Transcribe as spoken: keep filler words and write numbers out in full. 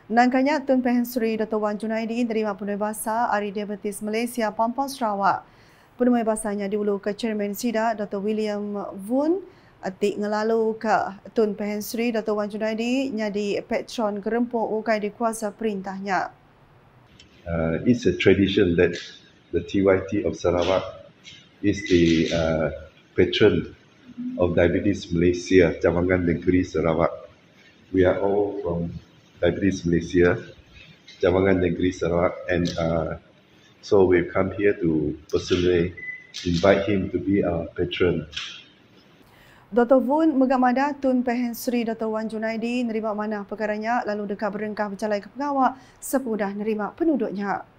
Nangkanya Tun Pehen Sri Dato' Wan Junaidi nerima Penuh Bahasa Hari Diabetes Malaysia Pampang Sarawak. Penuh Bahasanya diulu ke Chairman SIDA Dato' William Vun, atik ngelalu ke Tun Pehen Sri Dato' Wan Junaidi nyadi patron gerempuk ukai di kuasa perintahnya. Uh, it's a tradition that the T Y T of Sarawak is the uh, patron of Diabetes Malaysia, Cawangan Negeri Sarawak. We are all from Diabetes Malaysia, Cawangan Negeri Sarawak, and uh, so we've come here to personally invite him to be our patron. Dato' Vun megamada Tun Pehen Sri Dato' Wan Junaidi nerima manah perkaranya lalu dekat berengkah bercalai ke pengawak sepudah nerima penduduknya.